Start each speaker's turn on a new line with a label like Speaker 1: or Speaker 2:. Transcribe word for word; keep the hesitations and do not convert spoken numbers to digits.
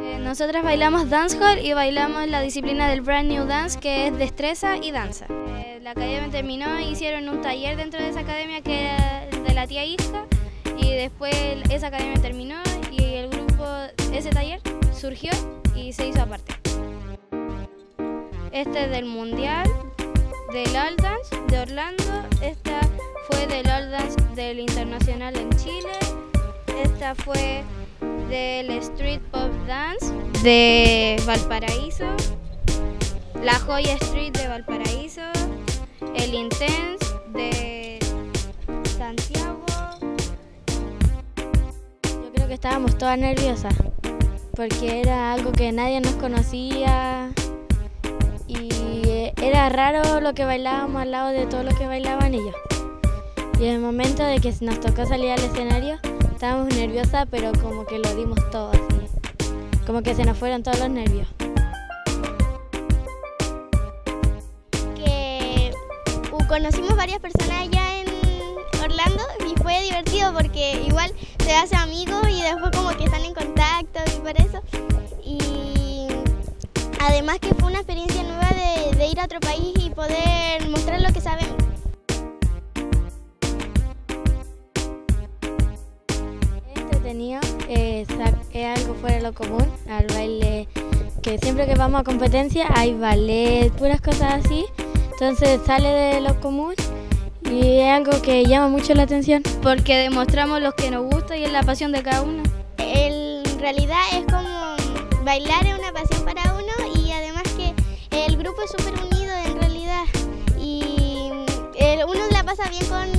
Speaker 1: Eh, nosotras bailamos dancehall y bailamos la disciplina del Brand New Dance, que es destreza y danza. Eh, la academia terminó e hicieron un taller dentro de esa academia que era de la tía Isca, y después esa academia terminó y el grupo, ese taller surgió y se hizo aparte. Este es del Mundial, del All Dance de Orlando, esta fue del All Dance del Internacional en Chile, esta fue del Street Pop Dance de Valparaíso, la Joya Street de Valparaíso, el Intense de Santiago. Yo creo que estábamos todas nerviosas porque era algo que nadie nos conocía y era raro lo que bailábamos al lado de todos los que bailaban ellos. Y en el momento de que nos tocó salir al escenario, estábamos nerviosas, pero como que lo dimos todo así. Como que se nos fueron todos los nervios.
Speaker 2: Que uh, conocimos varias personas allá en Orlando y fue divertido porque igual se hace amigos y después como que están en contacto y por eso. Y además que fue una experiencia nueva de, de ir a otro país y poder mostrar lo que sabemos.
Speaker 1: Entretenido, es, es algo fuera de lo común, al baile, que siempre que vamos a competencia hay ballet, puras cosas así, entonces sale de lo común y es algo que llama mucho la atención porque demostramos lo que nos gusta y es la pasión de cada uno.
Speaker 2: En realidad es como bailar es una pasión para uno y además que el grupo es súper unido en realidad y uno la pasa bien con